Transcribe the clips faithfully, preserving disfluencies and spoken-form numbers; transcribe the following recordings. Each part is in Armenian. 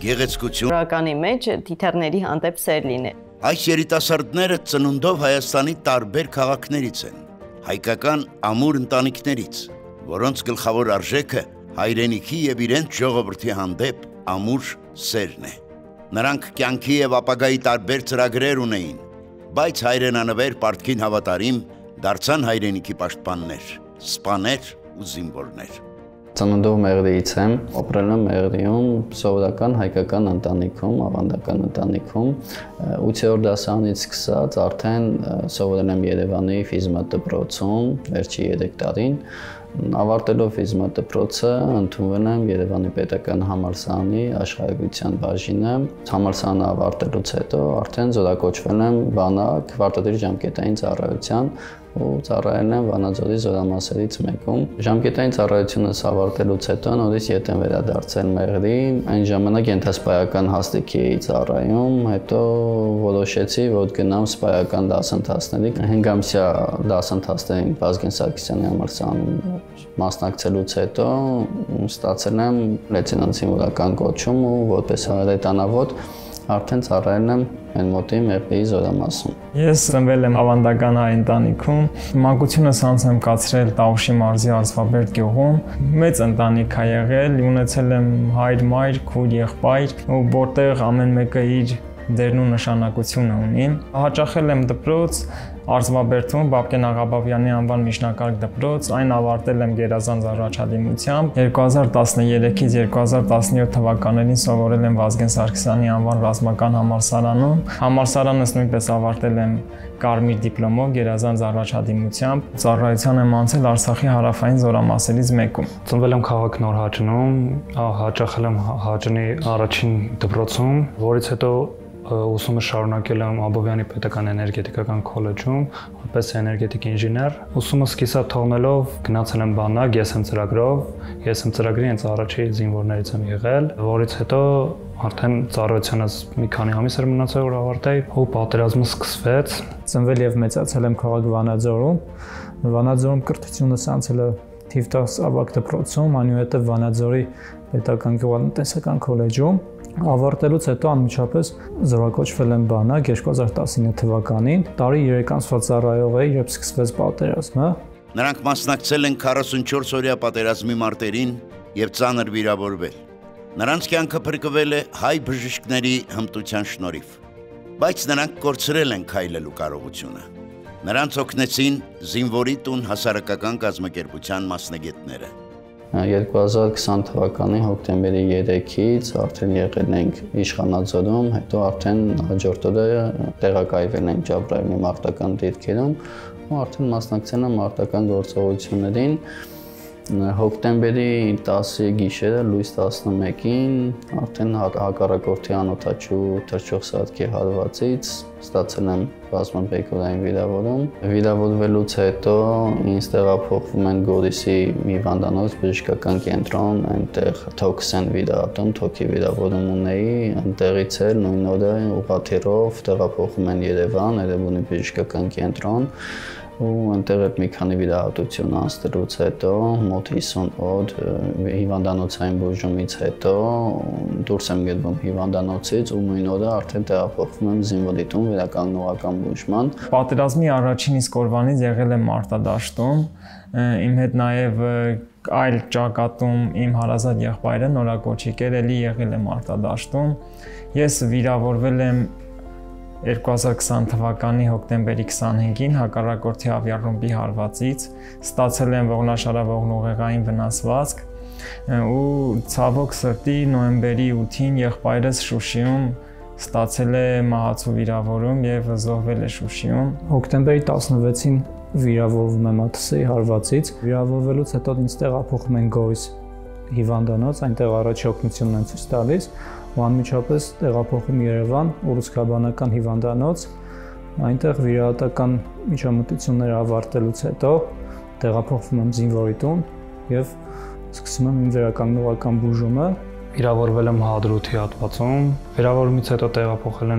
գեղեցկություն։ Ռականի մեջ թիթեռների հանդեպ սեր լինի։ Այս երիտասարդները ծնունդով Հայաստանի տարբեր քաղաքներից են, հայկական ամուր ընտանիքներից, որոնց գլխավոր արժեքը հայրենիքի եւ իրենց ժողովրդի հանդեպ ամուր սերն է։ Նրանք կյանքի եւ ապագայի տարբեր ծրագրեր ունեին, բայց հայրենանվեր պարտքին հավատարիմ դարձան հայրենիքի պաշտպաններ, սպաներ ու զինվորներ։ Ծնունդով Մեղրիից եմ, ապրել եմ Մեղրիում, սովորական հայկական ընտանիքում, ավանդական ընտանիքում, ութերորդ դասարանից սկսած արդեն սովորել եմ Երևանի ֆիզմատդպրոցում, վերջի երեք տարին, ավարտելով ֆիզմատդպրոցը ընդունվել եմ Երևանի պետական համալսարանի աշխարհագրության բաժինը, համալսարանը ավարտելուց հետո արդեն զորակոչվել եմ բանակ վարտատրի ժամկետային ծառայության ու ծառայել եմ Վանաձորի զորամասերից մեկում։ Ժամկետային ծառայությունս ավարտելուց հետո նորից ետ եմ վերադարձել Մեղրի, այն ժամանակ ենթասպայական հաստիքի էի ծառայում, հետո որոշեցի, որ գնամ սպայական դասընթացների, հինգամսյա դասընթացներին Վազգեն Սարգսյանի համալսարանում մասնակցելուց հետո ստացել եմ լեյտենանտ զինվորական կոչում ու որպես հրետանավոտ արդեն ծառայել եմ այն մոտի Մեղրիի զորամասում։ Ես ծնվել եմ ավանդական հայ ընտանիքում, մանկությունս անց եմ կացրել Տավուշի մարզի Արզվաբերդ գյուղում, մեծ ընտանիք է եղել, ունեցել եմ հայր, մայր, քույր, եղբայր, ու որտեղ ամեն մեկը իր դերն ու նշանակությունը ունի։ Հաճախել եմ դպրոց Արզվաբերդում Բաբկեն Աղաբաբյանի անվան միջնակարգ դպրոց, այն ավարտել եմ գերազանց առաջադիմությամբ։ երկու հազար տասներեքից երկու հազար տասնյոթ թվականներին սովորել եմ Վազգեն Սարգսյանի անվան ռազմական համալսարանում։ Համալսարանս նույնպես ավարտել եմ կարմիր դիպլոմով գերազանց առաջադիմությամբ։ Ծառայության եմ անցել Արցախի հարավային զորամասերից մեկում։ Ծնվել եմ քաղաք Նորհաճնում, հաճախել եմ Հաճնի առաջին դպրոցում, որից հետո ուսումը շարունակել եմ Աբովյանի պետական էներգետիկական քոլեջում, որպես էներգետիկ ինժեներ։ Ուսումը սկիզբ թողնելով գնացել եմ բանակ, ես եմ ծրագրով, ես եմ ծրագրի հենց առաջի զինվորներից եմ եղել, որից հետո արդեն ծառայությունս մի քանի ամիս էր մնացել որ ավարտեի, ու պատերազմը սկսվեց։ Ծնվել եւ մեծացել եմ քաղաք Վանաձորում։ Վանաձորում կրթությունս անցել է թիվ տասը ավագ դպրոցում, այնուհետև Վանաձորի պետական գյուղատնտեսական քոլեջում։ Ավարտելուց հետո անմիջապես զորակոչվել եմ բանակ երկու հազար տասնինը թվականին, տարի երեք ամսվա ծառայող էի, երբ սկսվեց պատերազմը։ Նրանք մասնակցել են քառասունչորս օրյա պատերազմի մարտերին եւ ծանր վիրավորվել։ Նրանց կյանքը փրկվել է հայ բժիշկների հմտության շնորհիվ, բայց նրանք կորցրել են քայլելու կարողությունը։ Նրանց օգնեցին զինվորի տուն հասարակական կազմակերպության մասնագետները։ երկու հազար քսան թվականի հոկտեմբերի երեքից արդեն եղել ենք Իշխանաձորում, հետո արդեն հաջորդ օրը տեղակայվել ենք Ջաբրայելի մարտական դիրքերում ու արդեն մասնակցել եմ մարտական գործողություններին։ Հոկտեմբերի տասը գիշերը լույս տասնմեկին արդեն հակառակորդի անօդաչու թռչող սարքի հարվածից ստացել եմ բազմաբեկորային վիրավորում։ Վիրավորվելուց հետո ինձ տեղափոխվում են Գորիսի մի հիվանդանոց բժշկական կենտրոն, այնտեղ թոքս են վիրահատում, թոքի վիրավորում ունեի, այնտեղից էլ նույն օրը ուղղաթիռով տեղափոխում են Երևան, Երևանի բժշկական կենտրոն, ու այնտեղ էլ մի քանի վիրահատություն անցնելուց հետո մոտ հիսուն օր հիվանդանոցային բուժումից հետո դուրս եմ գտնում հիվանդանոցից ու նույն օրը արդեն տեղափոխվում եմ զինվորի տուն վերականգնողական բուժման։ Պատերազմի առաջին իսկ օրվանից եղել եմ մարտադաշտում, իմ հետ նաև այլ ճակատում իմ հարազատ եղբայրը Նորակոչիկ էր, էլի եղել եմ մարտադաշտում։ Ես վիրավորվել եմ երկու հազար քսան թվականի հոկտեմբերի քսանհինգին հակառակորդի ավիառումբի հարվածից, ստացել եմ ողնաշարավորողեղային վնասվածք ու ցավոք սրտի նոյեմբերի ութին եղբայրս Շուշիում ստացել է մահացու վիրավորում եւ զոհվել է Շուշիում։ Հոկտեմբերի տասնվեցին վիրավորվում եմ ԱԹՍ-ի հարվածից, վիրավորվելուց հետո ինձ տեղափոխում են Գորիս հիվանդանոց, այնտեղ առաջի օգնությունն են ցույց տալիս, ու անմիջապես տեղափոխում Երևան ուռուցքաբանական հիվանդանոց, այնտեղ վիրահատական միջամտությունները ավարտելուց հետո տեղափոխվում եմ զինվորի տուն եւ սկսում եմ իմ վերականգնողական բուժումը։ Վիրավորվել եմ հադրութի հատվածում, վիրավորումից հետո տեղափոխել են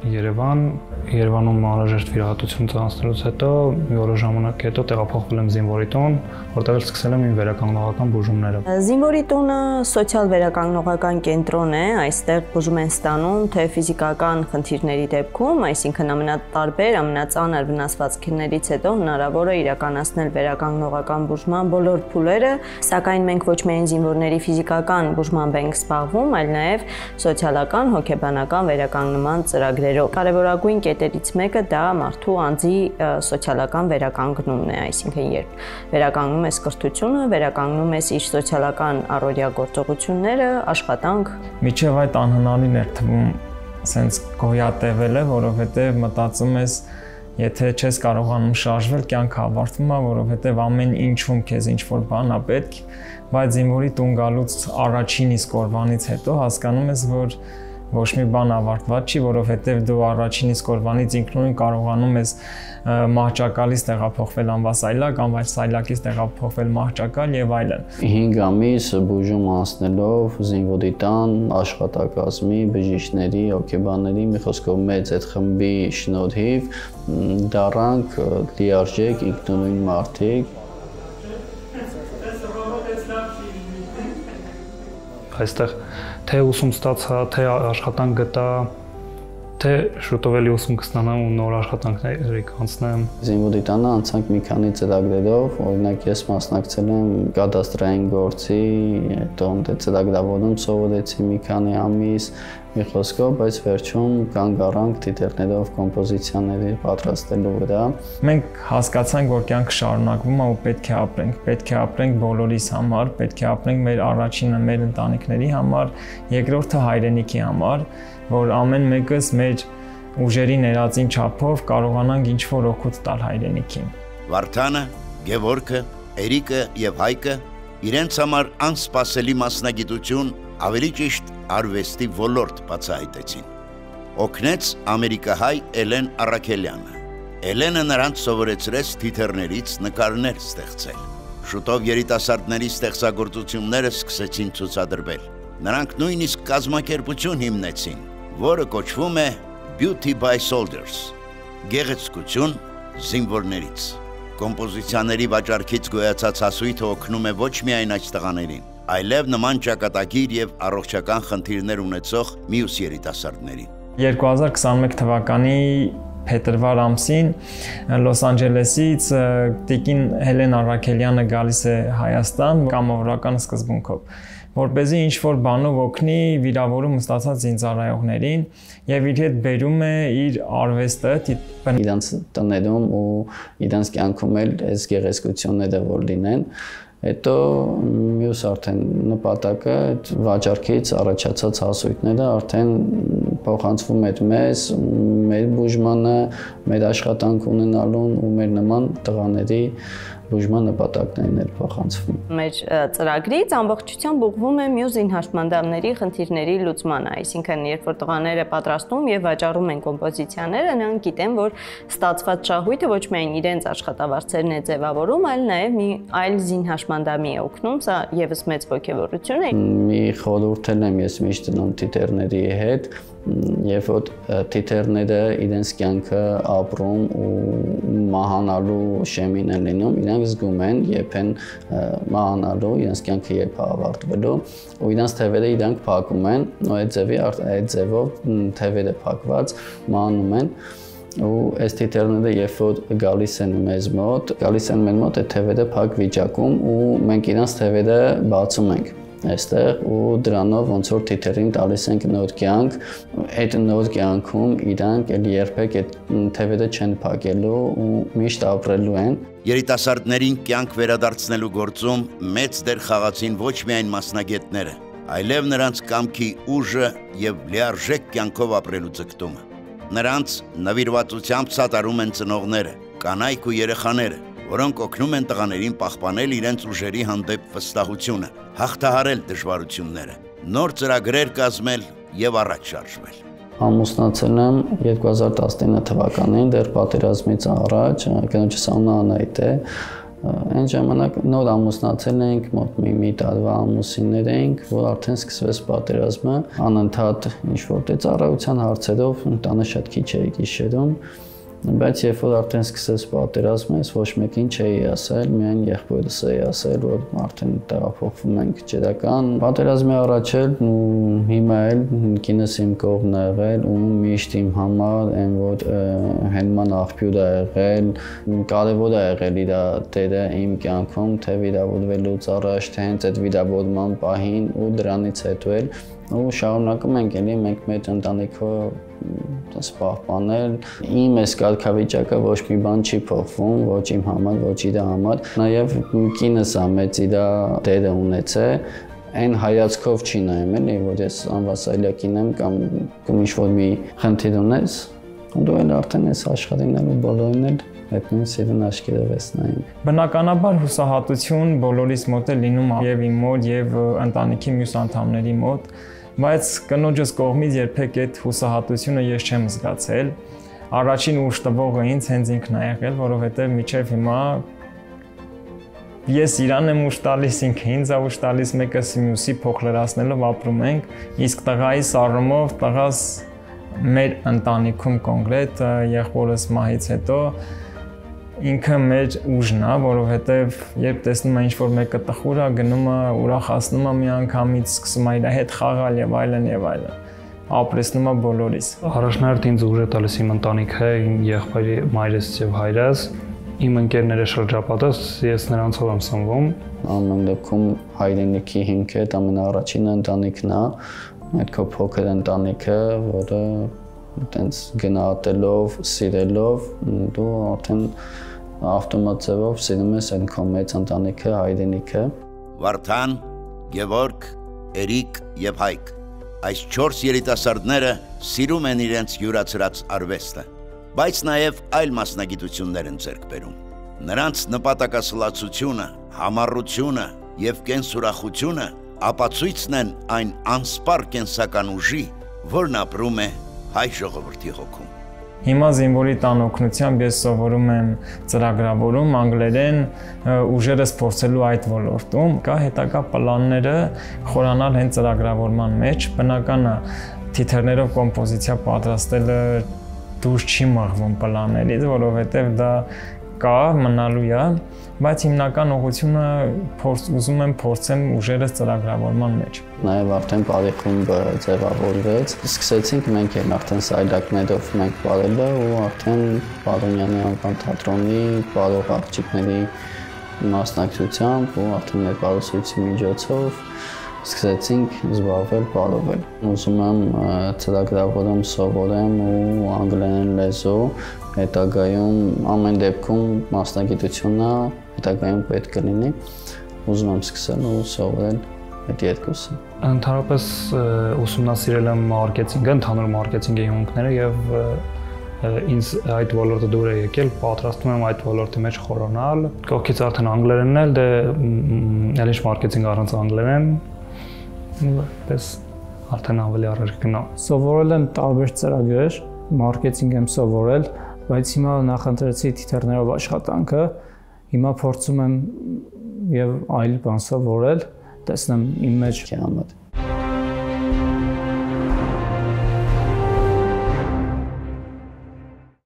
Երևան, Երևանում անհրաժեշտ վիրահատություն ծանոթանալուց հետո մի որոշ ժամանակ հետո տեղափոխվել եմ զինվորի տուն, որտեղ սկսել եմ իմ վերականգնողական բուժումները։ Զինվորի տունը սոցիալ վերականգնողական կենտրոն է, այստեղ բուժում են ստանում թե ֆիզիկական խնդիրների դեպքում, այսինքն ամենատարբեր, ամենածանր վնասվածքներից հետո հնարավոր է իրականացնել վերականգնողական բուժման բոլոր փուլերը, սակայն մենք ոչ միայն զինվորների ֆիզիկական բուժմամբ ենք զբաղվում, այլ նաև սոցիալական, հոգեբանական վերականգնման ծրագրերով։ Կարևորագույն կետերից մեկը դա մարդու անձի սոցիալական վերականգնումն է, այսինքն երբ վերականգնում ես կրթությունը, վերականգնում ես իր սոցիալական առօրյա գործողությունները, աշխատանք։ Միջև այդ անհնարին էր թվում սենց գոյատևելը, որովհետև մտածում ես, եթե չես կարողանում շարժվել, կյանքը ավարտվում է, որովհետև ամեն ինչում քեզ ինչ-որ բան է պետք, բայց զինվորի տուն գալուց առաջին իսկ օրվանից հետո հասկանում ես, որ ոչ մի բան ավարտված չի, որովհետև դու առաջին իսկ օրվանից ինքնուրույն կարողանում ես մահճակալից տեղափոխվել անվասայլակ, անվասայլակից տեղափոխվել մահճակալ եւ այլն։ հինգ ամիս բուժում անցնելով զինվորի տան աշխատակազմի, բժիշկների, հոգեբանների, մի խոսքով մեծ այդ խմբի շնորհիվ դառանք լիարժեք ինքնուրույն մարդիկ։ Այստեղ թե ուսում ստացա, թե աշխատանք գտա, թե շուտով էլի ուսում կստանամ ու նոր աշխատանքների կանցնեմ։ Զինվորի տանը անցանք մի քանի ծրագրերով, օրինակ ես մասնակցել եմ կադաստրային գործի, հետո ծրագրավորում սովորեցի մի քանի ամիս, մի խոսքով, բայց վերջում կանգ առանք տիտղներով կոմպոզիցիաների պատրաստելու վրա։ Մենք հասկացանք, որ կյանքը շարունակվում է ու պետք է ապրենք, պետք է ապրենք բոլորիս համար, պետք է ապրենք մեր առաջինը մեր ընտանիքների համար, երկրորդը հայրենիքի համար, որ ամեն մեկս մեր ուժերի ներածին չափով կարողանանք ինչ-որ օգուտ տալ հայրենիքին։ Վարդանը, Գևորգը, Էրիկը եւ Հայկը իրենց համար անսպասելի մասնագիտություն, ավելի ճիշտ արվեստի ոլորտ բացահայտեցին։ Օգնեց ամերիկահայ Էլեն Առաքելյանը։ Էլենը նրանց սովորեցրեց թիթեռներից նկարներ ստեղծել։ Շուտով երիտասարդների ստեղծագործությունները սկսեցին ցուցադրվել։ Նրանք նույնիսկ կազմակերպություն հիմնեցին, որը կոչվում է Beauty by Soldiers, գեղեցկություն զինվորներից։ Կոմպոզիցիաների վաճառքից գոյացած հասույթը օգնում է ոչ միայն այս տղաներին, այլև նման ճակատագիր եւ առողջական խնդիրներ ունեցող մյուս երիտասարդներին։ երկու հազար քսաներկու թվականի փետրվար ամսին Լոս Անջելեսից տիկին Հելեն Առաքելյանը գալիս է Հայաստան կամավորական սկզբունքով, որպեսզի ինչ-որ բանով օգնի վիրավորում ստացած զինծառայողներին եւ իր հետ բերում է իր արվեստը իրանց տներում ու իրանց կյանքում էլ այս գեղեցկությունները որ լինեն։ Հետո մյուս արդեն նպատակը այդ վաճառքից առաջացած հասույթները արդեն փոխանցվում էր մեզ, մեր բուժմանը, մեր աշխատանք ունենալուն ու մեր նման տղաների բուժման նպատակներն էր փոխանցվում։ Մեր ծրագրից ամբողջությամբ ուղղվում է մյուս զինհաշմանդամների խնդիրների լուծմանը, այսինքն երբ որ տղաները պատրաստում եւ վաճառում են կոմպոզիցիաները, նրանք գիտեն, որ ստացված շահույթը ոչ միայն իրենց աշխատավարձերն է ձևավորում, այլ նաեւ մի այլ զինհաշմանդամի է օգնում, սա եւս մեծ ողջավորություն է։ Մի խորհուրդ եմ ես միշտ դնում թիթեռների հետ, երբ որ թիթեռները իրենց կյանքը ապրում ու մահանալու շեմին են լինում, իրանք զգում են, երբ են մահանալու, իրենց կյանքը երբ է ավարտվելու, ու իրենց թևերը իրանք փակում են, ու այդ ձևի այդ ձևով թևերը փակված մահանում են։ Ու այս թիթեռները երբ որ գալիս են մեզ մոտ, գալիս են մեր մոտ այդ թևերը փակ վիճակում ու մենք իրենց թևերը բացում ենք այստեղ ու դրանով ոնց որ թիթեռին տալիս ենք նոր կյանք, այդ նոր կյանքում իրանք էլ երբեք այդ թևերը չեն փակելու ու միշտ ապրելու են։ Երիտասարդներին կյանք վերադարձնելու գործում մեծ դեր խաղացին ոչ միայն մասնագետները, այլև նրանց կամքի ուժը եւ լիարժեք կյանքով ապրելու ձգտումը։ Նրանց նվիրվածությամբ սատարում են ծնողները, կանայք ու երեխաները, որոնք օգնում են տղաներին պահպանել իրենց ուժերի հանդեպ վստահությունը, հաղթահարել դժվարությունները, նոր ծրագրեր կազմել եւ առաջ շարժվել։ Ամուսնացել եմ երկու հազար տասնինը թվականին, դեռ պատերազմից առաջ, կնոջս անունը Անահիտ է, Այն ժամանակ նոր ամուսնացել ենք, մոտ մի տարվա ամուսիններ էինք, որ արդեն սկսվեց պատերազմը, անընդհատ ինչ-որ դե ծառայության հարցերով տանը շատ քիչ էի գիշերում, բայց երբ որ արդեն սկսեց պատերազմը, ես ոչ մեկին չէի ասել, միայն եղբորս էի ասել, որ արդեն տեղափոխվում ենք ջրական։ Պատերազմի առաջ էլ ու հիմա էլ կինս իմ կողմն է եղել ու միշտ իմ համար այն որ հենման աղբյուր է եղել, կարևոր է եղել իր դերը իմ կյանքում, թե վիրավորվելուց առաջ, թե հենց այդ վիրավորման պահին ու դրանից հետո էլ ու շարունակում ենք էլի մենք մեր ընտանիքով պահպանել։ Իմ այս կարգավիճակը ոչ մի բան չի փոխվում, ոչ իմ համար, ոչ իր համար։ Նաև կինս է մեծ իր դերը ունեցել, այն հայացքով չի նայում էլի, որ ես անվասայլակին եմ կամ ինչ-որ մի խնդիր ունես, ու դու էլ արդեն ես աշխարհին էլ ու բոլորին էլ այդ նույն սիրուն աչքերով ես նայում։ Բնականաբար հուսահատություն բոլորիս մոտ է լինում եւ իմ մոտ եւ ընտանիքի մյուս անդամների մոտ, բայց կնոջս կողմից երբեք այդ հուսահատությունը ես չեմ զգացել։ Առաջին ուժ տվողը ինձ հենց ինքն է եղել, որովհետեւ միջև հիմա ես իրան եմ ուժ տալիս, ինքը ինձ է ուժ տալիս, մեկը մյուսի փոխ լրացնելով ապրում ենք, իսկ տղայի առումով տղաս մեր ընտանիքում կոնկրետ եղբորս մահից հետո ինքը մեր ուժն է, որովհետև երբ տեսնում է ինչ-որ մեկը տխուր է, գնում է, ուրախացնում է միանգամից, սկսում է իր հետ խաղալ եւ այլն եւ այլն։ Ապրեցնում է բոլորիս։ Առաջնահերթ ինձ ուժ է տալիս իմ ընտանիքը, իմ եղբայրի մայրս եւ հայրս, իմ ընկերները շրջապատս, ես նրանցով եմ սնվում։ Ամեն դեպքում հայրենիքի հիմքը այդ ամենաառաջինը ընտանիքն է, այդ քո փոքր ընտանիքը, որը այտենց գնահատելով, սիրելով դու արդեն ավտոմատիզով սիրում ես այն քո մեծ ընտանիքը, հայրենիքը։ Վարդան, Գևորգ, Էրիկ եւ Հայկ։ Այս չորս երիտասարդները սիրում են իրենց յուրացրած արվեստը, բայց նաեւ այլ մասնագիտություններ են ձեռք բերում։ Նրանց նպատակասլացությունը, համառությունը եւ կենսուրախությունը ապացույցն են այն անսպառ կենսական ուժի, որն ապրում է հայ ժողովրդի հոգում։ Հիմա զինվորի տան օգնությամբ ես սովորում եմ ծրագրավորում, անգլերեն, ուժերս փորձելու այդ ոլորտում, կա հետագա պլանները խորանալ հենց ծրագրավորման մեջ, բնական է թիթեռներով կոմպոզիցիա պատրաստելը դուրս չի մղվում պլաններից, որովհետև դա կա, մնալու է, բայց հիմնական ուղղությունը ուզում եմ փորձեմ ուժերս ծրագրավորման մեջ։ Նաև արդեն բարի խումբը ձևավորվեց, սկսեցինք մենք էլ արդեն սայլակներով մենք բարելը ու արդեն Պարոնյանի անվան թատրոնի բարող աղջիկների մասնակցությամբ ու արդեն մեր բարուսույցի միջոցով սկսեցինք զբաղվել բարովել։ Ուզում եմ ծրագրավորում սովորեմ ու անգլերեն լեզու, հետագայում ամեն դեպքում մասնագիտությունը հետագայում պետք կլինի, ուզում եմ սկսել ու սովորել այդ երկուսը։ Ընդհանրապես ուսումնասիրել եմ մարքեթինգը, ընդհանուր մարքեթինգի հիմունքները եւ ինձ այդ ոլորտը դուր է եկել, պատրաստում եմ այդ ոլորտի մեջ խորանալ։ Կողքից արդեն անգլերենն էլ, դե ել ինչ մարքեթինգ առանց անգլերեն, պես արդեն ավելի առաջ գնամ։ Սովորել եմ տարբեր ծրագրեր, մարքեթինգ եմ սովորել, բայց հիմա նախընտրեցի թիթեռներով աշխատանքը, հիմա փորձում եմ եւ այլ բան սովորել, տեսնեմ իմ մեջ համադ